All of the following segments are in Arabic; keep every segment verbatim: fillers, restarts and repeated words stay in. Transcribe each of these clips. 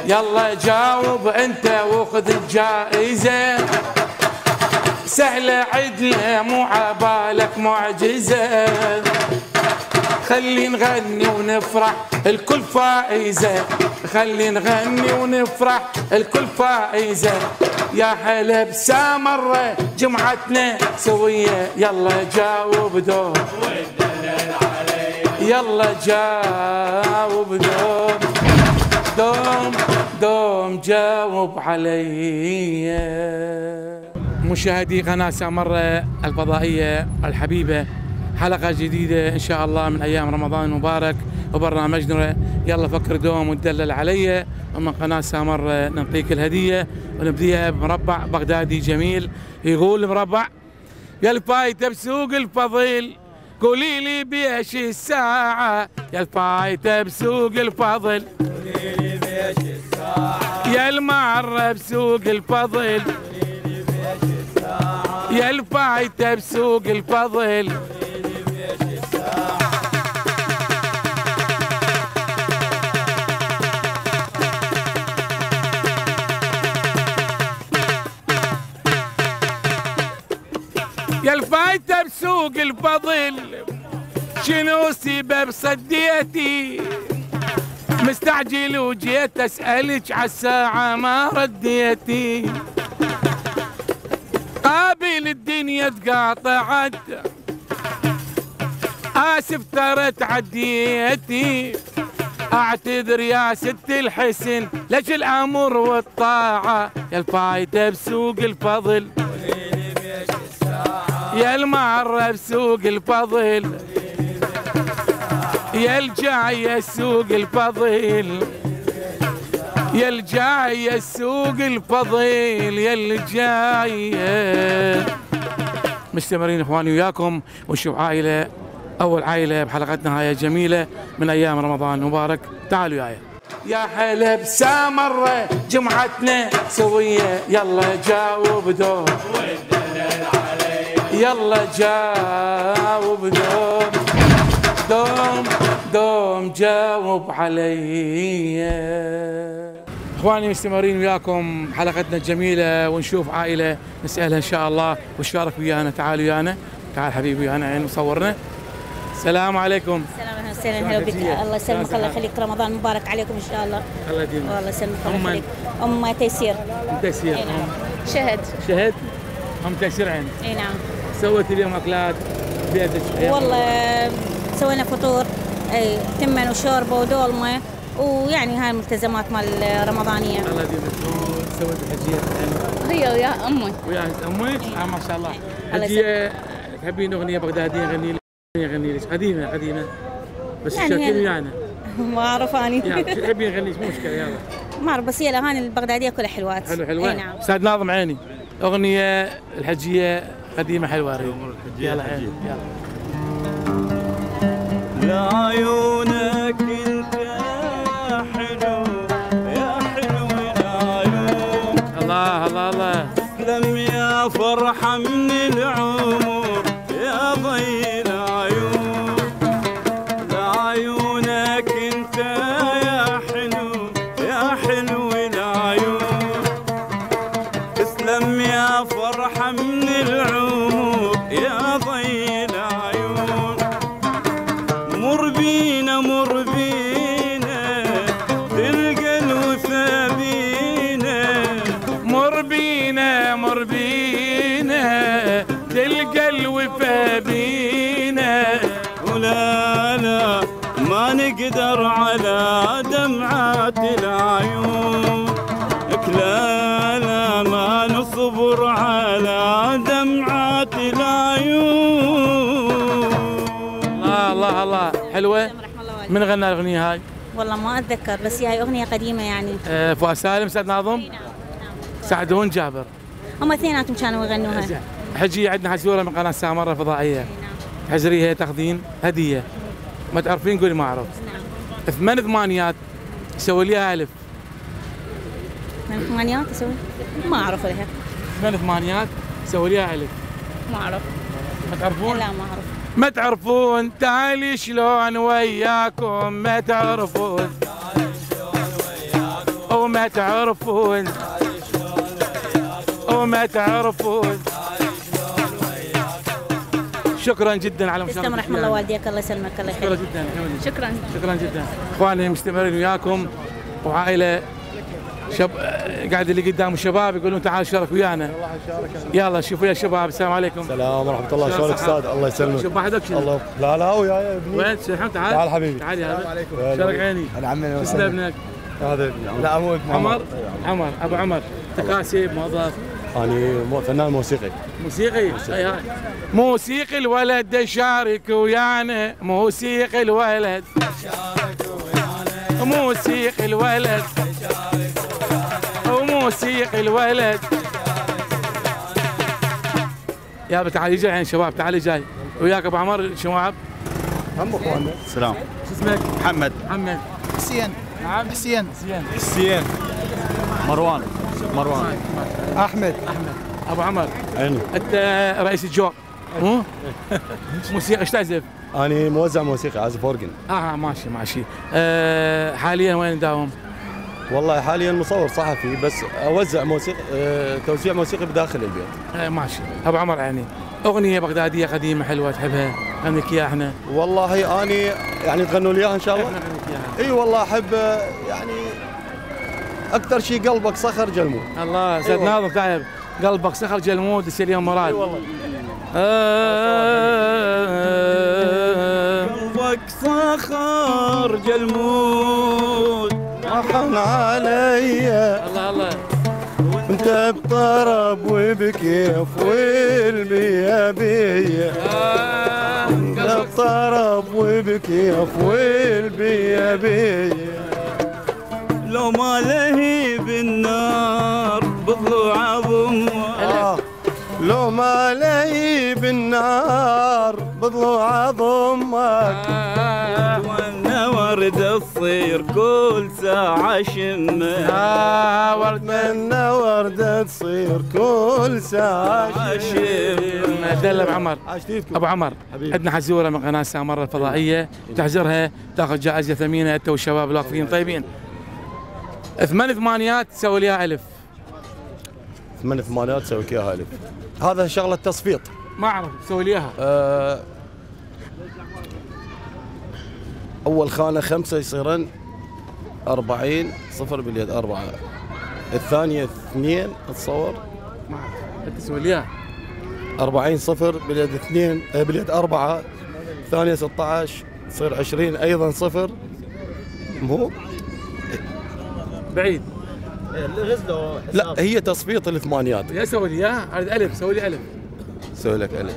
يلا جاوب انت وخذ الجائزة، سهلة عدنا مو عبالك معجزة، خلي نغني ونفرح الكل فائزة، خلي نغني ونفرح الكل فائزة، يا هلا بسامرة جمعتنا سوية، يلا جاوب دوم يلا جاوب دوم دوم دوم جاوب علي. مشاهدي قناة سامرة الفضائية الحبيبة، حلقة جديدة إن شاء الله من أيام رمضان المبارك وبرنامجنا يلا فكر دوم وتدلل علي، ومن قناة سامرة نعطيك الهدية ونبديها بمربع بغدادي جميل. يقول المربع: يا الفايتة بسوق الفضيل قولي لي بيش الساعة، يا الفايتة بسوق الفضل قولي لي بيش الساعة، يا المعرة بسوق الفضل قولي لي بيش الساعة، يا الفايتة بسوق الفضل قولي لي بيش الساعة. يا الفايتة بسوق الفضل شنو سبب صديتي، مستعجل وجيت اسألك عالساعة ما رديتي، قابل الدنيا تقاطعت آسف ترى تعديتي، اعتذر يا ست الحسن لك الامر والطاعة، يا الفايتة بسوق الفضل يا المعرة بسوق الفضل يا الجاية السوق الفضل يا الجاية السوق الفضل يا الجاية. مستمرين اخواني وياكم ونشوف عائلة، اول عائلة بحلقتنا هاي جميلة من ايام رمضان المبارك. تعالوا وياي. يا هلا بسامرة جمعتنا سوية، يلا جاوب دوم يلا جاوب دوم دوم دوم جاوب علي. اخواني مستمرين وياكم حلقتنا الجميله ونشوف عائله نسالها ان شاء الله وشارك ويانا. تعالوا ويانا، تعال حبيبي ويانا عين وصورنا. السلام عليكم. السلام وسهلا هلا بك. الله يسلمك الله يخليك، رمضان مبارك عليكم ان شاء الله. الله يديمك. والله يسلمك الله يخليك. ام تيسير. تيسير. نعم. شهد. شهد. ام تيسير عين. اي نعم. سويت اليوم اكلات بيدك؟ والله سوينا فطور اي تمن وشوربه ودولمه، ويعني هاي الملتزمات مال رمضانيه. الله يديمك. سويت الحجيه هي ويا امي. ويا امك؟ اه ما شاء الله. حجيه تحبين اغنيه بغداديه غني لي غني لي قديمه قديمه بس يعني شاركين ويانا. ما اعرف اني. يعني تحبين نغني مو مشكله يلا. ما اعرف بس هي الاغاني البغداديه كلها حلوات. حلو حلوه. نعم. استاذ ناظم عيني اغنيه الحجيه قديمه حلوه اريد. يلا عيني يلا. لعيونك انت يا حلو يا حلو العيون، الله الله الله. تسلم يا فرحه من العمر يا ضي العيون، لعيونك انت يا حلو يا حلو العيون، تسلم يا فرحه من العمر يا ضي العيون، مر بينا مر بينا تلقى الوفا بينا، مر بينا مر بينا تلقى الوفا بينا، ولا لا ما نقدر على دمعات العيون، لا لا ما نصبر على دمعات العيون. الله الله الله حلوه. من غنى الاغنيه هاي؟ والله ما اتذكر بس هي اغنيه قديمه يعني. آه فؤاد سالم، سعد ناظم، نعم. سعدون جابر، هم اثنيناتهم كانوا يغنوها. حجيه عندنا حزوره من قناه سامره فضائيه. حجريها تاخذين هديه ما تعرفين قولي ما اعرف. نعم. ثمان ثمانيات سوي ليها الف. ثمان ثمانيات اسوي؟ ما اعرف لها. ثمان ثمانيات سوي ليها الف. ما اعرف. ما تعرفون؟ لا ما اعرف. ما تعرفون تعالي شلون وياكم، ما تعرفون وما وما تعرفون وما تعرفون. شكرا جدا على مشاركتك. تسلم رحم الله والديك، الله يسلمك، الله شكرا يخليك. جدا. شكرا شكرا جدا. اخواني مستمرين وياكم وعائله شب قاعد اللي قدام الشباب يقولون تعال شارك ويانا. يلا شوفوا يا شباب. السلام عليكم. السلام ورحمة الله. شلونك استاذ؟ الله يسلمك. شوف وحدك شنو؟ الله لا لا وياي يا ابني. وين سلحان؟ تعال تعال حبيبي. تعال يا السلام عليكم. شارك عيني. انا عمي اسمه ابنك؟ هذا ابني. لا مو ابن عمر. عمر ابو عمر. تكاسب موظف. انا مو فنان موسيقي. موسيقي. اي هاي موسيقي الولد يشارك ويانا. موسيقي الولد موسيقي الولد وموسيقي الولد. يا تعالي جاي الحين شباب. تعالي جاي وياك ابو عمر. شباب هم اخواننا. السلام. شو اسمك؟ محمد. محمد. حسين. نعم حسين. حسين. حسين. مروان. مروان. احمد. احمد. ابو عمر. عيني. انت رئيس الجو مو؟ موسيقى ايش تعزف؟ انا موزع موسيقي، عازف اورجن. اه ماشي ماشي. أه حاليا وين تداوم؟ والله حاليا مصور صحفي بس اوزع موسيقى أه توزيع موسيقي بداخل البيت. أه ماشي. ابو عمر يعني اغنيه بغداديه قديمه حلوه تحبها غنيك اياها احنا. والله اني يعني تغنوا لي اياها ان شاء الله. احنا غنيك اياها. اي والله احب يعني اكثر شيء قلبك صخر جلمود. الله استاذ أيوة. ناظم تعب قلبك صخر جلمود يصير اليوم مراد. اي والله. قلبك صخر جلمود راحن علي الله الله. انت بطرب وبكيف والبيا بيا. انت بطرب وبكيف والبيا بيا. لو ما لهيب النار بضلوع ضمك. لو ما لي بالنار بضلوع ضمك. وانا وردة تصير كل ساعة شمك. آه ورد من وردة تصير كل ساعة شمك. دلب عمر. عشتيتكم ابو عمر حبيبي. عندنا حزوره من قناه سامره الفضائيه تحزرها تاخذ جائزه ثمينه انت والشباب الواقفين طيبين. ثمان ثمانيات تسوي لها الف. ثمان ثمانيات تسوي لك اياها الف. هذا شغله تصفيط. ما اعرف تسوي لي اياها. أه اول خانه خمسه يصيرن أربعين صفر باليد اربعه. الثانيه اثنين اتصور. ما اعرف انت تسوي لي اياها. أربعين صفر باليد اثنين آه باليد أربعة. الثانية ستة عشر تصير عشرين أيضا صفر. مو بعيد. لا هي تصفيط الثمانيات. يا سوي لي اياها. اريد الف. سوي لي الف. سوي لك ألف.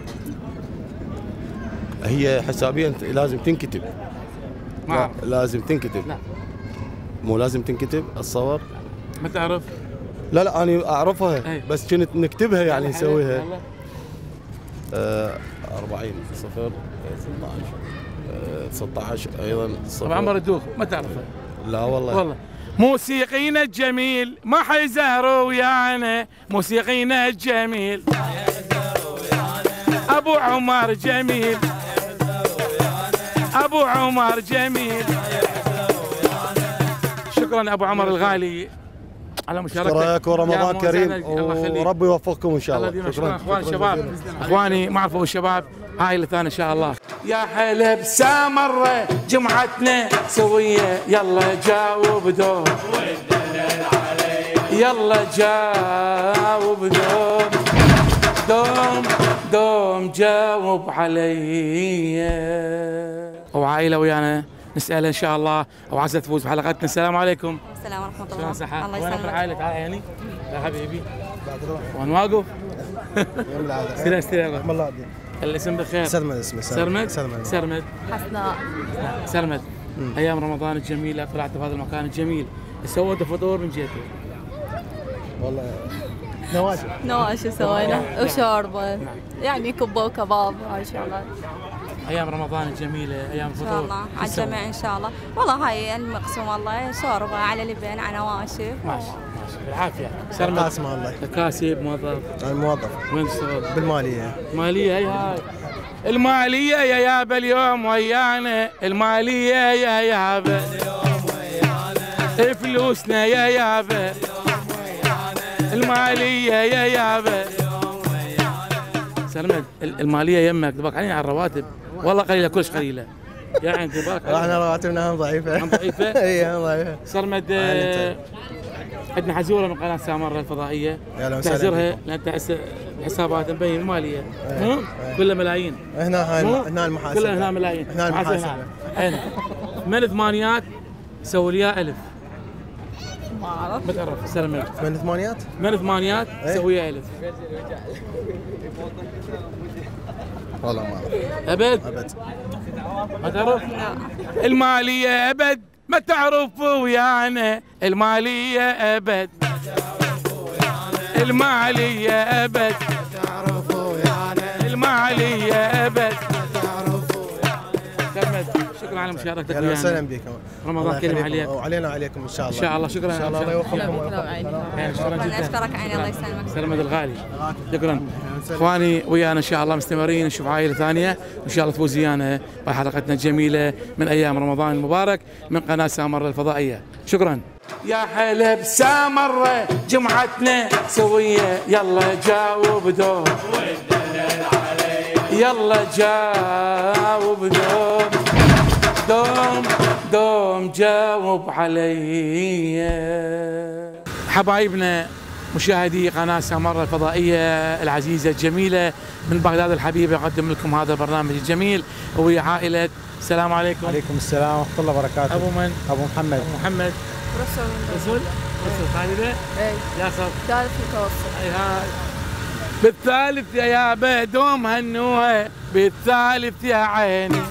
هي حسابيا لازم تنكتب. ما اعرف. لازم تنكتب. لا. مو لازم تنكتب اتصور. ما تعرف. لا لا انا اعرفها أي. بس كنت نكتبها يعني والله نسويها. والله. آه أربعين صفر ستة عشر آه ستة عشر ايضا صفر. ابو عمر الدوخ ما تعرفه. لا والله. والله موسيقينا الجميل ما حيزهروا ويانا. موسيقينا الجميل ابو عمر جميل. ابو عمر جميل. شكرا ابو عمر الغالي على مشاركتك. شكرك ورمضان يا كريم الله يخليك. وربي يوفقكم ان شاء الله الله. يديمك. شكرا اخوان الشباب. اخواني ما عرفوا الشباب هاي اللي ثاني ان شاء الله. يا حلب سامره جمعتنا سويه يلا جاوب دوم. يلا جاوب دوم دوم دوم جاوب علي. وعائله ويانا نسال ان شاء الله وعسى تفوز بحلقتنا. السلام عليكم. السلام ورحمه الله. شلون صحة؟ الله وينك يسلمك. العائله؟ تعال عيني. يا حبيبي. وين واقف؟ استلم استلم. الله الاسم بخير. سرمد اسمه. سرمد. سرمد. سرمد. حسناء. سرمد. ايام رمضان الجميله طلعت في هذا المكان الجميل. سويت فطور من جيتي. والله نواشف. نواشف سوينا وشوربه يعني كبه وكباب هاي شغلات. ايام رمضان الجميله ايام ان الفطور. شاء الله على الجميع ان شاء الله. والله هاي المقسوم والله شوربه على لبن على نواشف. ماشي ماشي بالعافيه. سرمد. قاسم والله. كاسب موظف. انا موظف وين تشتغل؟ بالماليه. ماليه هي هاي. الماليه يا يابا اليوم ويانا. الماليه يا يابا فلوسنا يا يابا المالية يا يابا. سلمت المالية يمك تبارك علينا على الرواتب والله قليلة كلش قليلة يعني تبارك علينا. احنا رواتبنا هم ضعيفة. هم ضعيفة؟ اي هم ضعيفة. سلمت عندنا حزوره من قناه سامره الفضائيه تحزرها لان تحس الحسابات مبين ماليه مو كلها ملايين. هنا هاي هنا المحاسبه كلها هنا ملايين. هنا المحاسبه هنا من ثمانيات سوي لي ألف. ما اعرف. ما تعرف سلمت من ثمانيات؟ من ثمانيات سوي لي ألف. والله ما اعرف. ابد؟ ابد. ما تعرف؟ الماليه ابد ما تعرف ويانا الماليه ابد الماليه ابد الماليه ابد. شكرا على مشاركتك ويانا. اهلا وسهلا بكم. رمضان كريم عليك وعلينا وعليكم ان شاء الله. ان شاء الله. شكرا ان شاء الله. الله يوفقكم ويوفقكم. شكرا جدا. اشكرك عيني الله يسلمك. سلمت الغالي. شكرا اخواني ويانا ان شاء الله مستمرين نشوف عائله ثانيه ان شاء الله تفوز ويانا بحلقتنا الجميله من ايام رمضان المبارك من قناه سامره الفضائيه. شكرا. يا حلب سامره جمعتنا سويه يلا جاوب دور يلا جاوب دوم دوم دوم جاوب علي. حبايبنا مشاهدي قناة سامرة الفضائية العزيزة الجميلة من بغداد الحبيبة أقدم لكم هذا البرنامج الجميل وهي عائلة. السلام عليكم. عليكم السلام ورحمة الله وبركاته. أبو من؟ أبو محمد. أبو محمد. رسول رسول؟ رسول طالبة؟ اي. يا صف. ثالث متوسط. أي هاي. بالثالث يا يابا دوم هنوها بالثالث يا عيني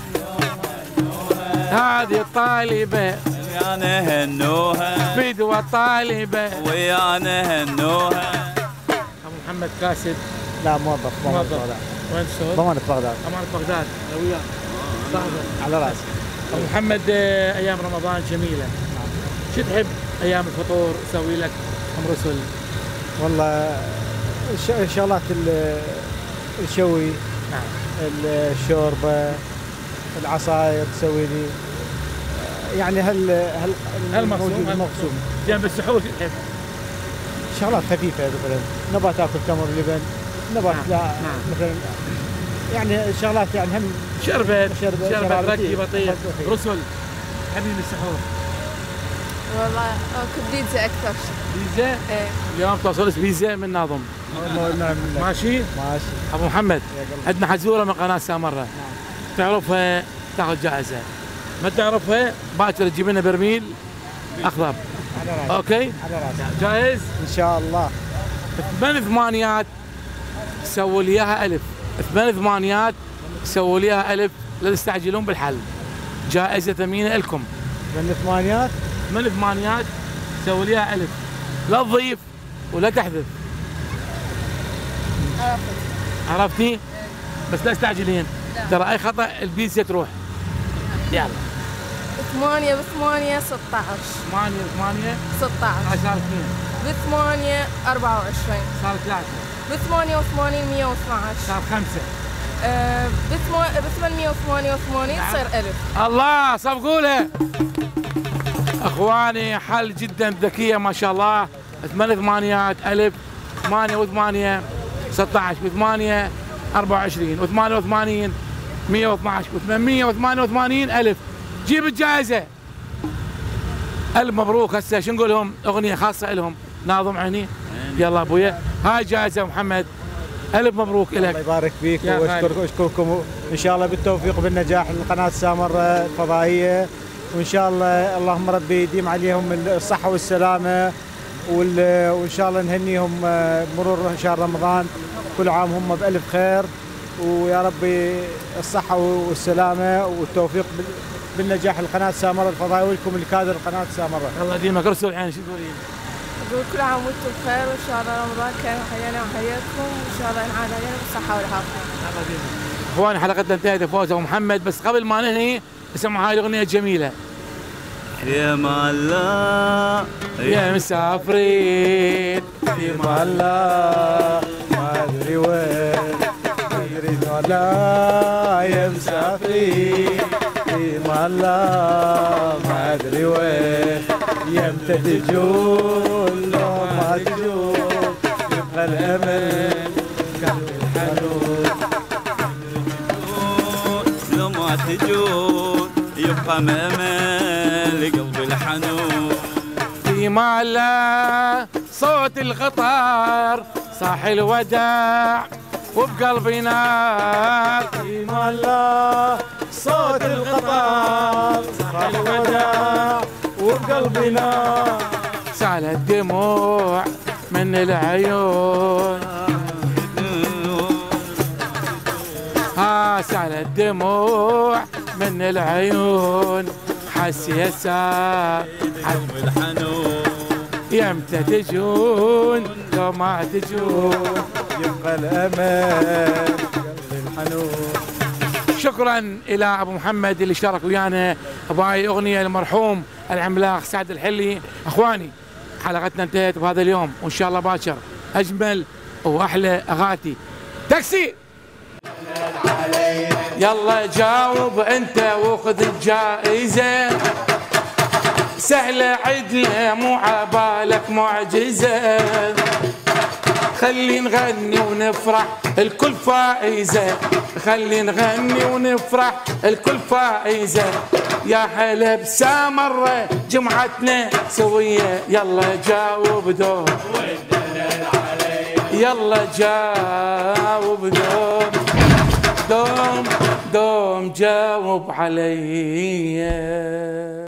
هذه الطالبة ويانا هنوها فدوى طالبة ويانا هنوها. أبو محمد كاسد. لا موظف موظف بغداد. وين تشتغل؟ ضمانة بغداد. أمانة بغداد أنا وياك صاحبه على راسي. أبو محمد أيام رمضان جميلة شو تحب أيام الفطور تسوي لك أم رسل؟ والله الشغلات الشوي نعم الشوربه العصاير تسوي لي يعني هل هل هالمقسوم المقسوم جنب السحور شو تحب؟ شغلات خفيفه مثلا نبات تاكل تمر لبن نبات نعم. لا نعم. مثلا يعني شغلات يعني هم شربت شربت شربت ركي بطيخ رسل حبيب السحور. والله اكل بيتزا اكثر شيء. بيتزا؟ ايه. اليوم توصل بيتزا من ناظم. ماشي؟ ماشي. ابو محمد عندنا حزوره من قناه سامره تعرفها تاخذ جائزه ما تعرفها باكر تجيب لنا برميل اخضر. اوكي؟ على راسي. جاهز؟ ان شاء الله. ثمان ثمانيات سووا لي اياها الف ثمان ثمانيات سووا لي اياها الف لا تستعجلون بالحل. جائزه ثمينه لكم. من ثمانيات؟ ثمان ثمانيات سووا لي اياها الف لا تضيف ولا تحذف. عرفت. عرفتي؟ بس لا تستعجلين ترى اي خطا البيتزا تروح. يلا. ثمانية بثمانية ستة عشر. ثمانية ثمانية ستة عشر. صار اثنين. بثمانية أربعة وعشرين. صار ثلاثة. بثمانية وثمانين مية واثنى عشر. صار خمسة. أه بثمانمية وثمانية وثمانين تصير ألف. الله صفقوا له. اخواني حل جدا ذكية ما شاء الله. ثمان ثمانيات ألف ثمانية وثمانية ستة عشر بثمانية أربعة وعشرين وثمانية وثمانين مية واثنى عشر وثمانمية وثمانية وثمانين ألف. جيب الجائزة. ألف مبروك. هسه شو نقول لهم أغنية خاصة لهم ناظم عيني. يلا أبويا هاي جائزة محمد ألف مبروك لك. الله يبارك فيك واشكركم واشكركم ان شاء الله بالتوفيق بالنجاح لقناة سامرة الفضائية وان شاء الله اللهم ربي يديم عليهم الصحة والسلامة وان شاء الله نهنيهم مرور شهر رمضان كل عام هم بألف خير ويا ربي الصحة والسلامة والتوفيق بالنجاح لقناة سامرة الفضائية ولكم الكادر قناة سامرة. الله يديمك. رسول عين شو تقولين؟ أقول كل عام وانتم بخير وان شاء الله رمضان كريم حيانا وحياكم وان شاء الله ينعاد علينا بالصحة والعافية. الله يديمك. اخواني حلقتنا انتهت فوز ابو محمد بس قبل ما ننهي اسمعوا هاي الاغنية الجميلة. يا مالا يا مسافرين في مالا ما ادري وين ما ادري مالا يا مسافرين في مالا ما ادري وين يمتى تجون لو ما تجون يبقى الأمل قلب الحنون لو ما تجون يبقى مأمل قلب الحنون في ماله صوت القطار صاح الوداع وبقلبي نار. في ماله صوت القطار صاح الوداع وبقلبي نار. سالت دموع من العيون ها سالت دموع من العيون حس يا ساعة قلب الحنون يمتى تجون لو ما تجون يبقى الأمل قلب الحنون. شكرا الى ابو محمد اللي شارك ويانا بهاي الاغنيه المرحوم العملاق سعد الحلي. اخواني حلقتنا انتهت بهذا اليوم وان شاء الله باكر اجمل واحلى اغاتي. تاكسي يلا جاوب انت وخذ الجائزه سهله عدله مو عبالك معجزه. خلي نغني ونفرح الكل فائزة خلي نغني ونفرح الكل فائزة. يا هلا بسامرة جمعتنا سوية يلا جاوب دوم يلا جاوب دوم دوم دوم جاوب علي.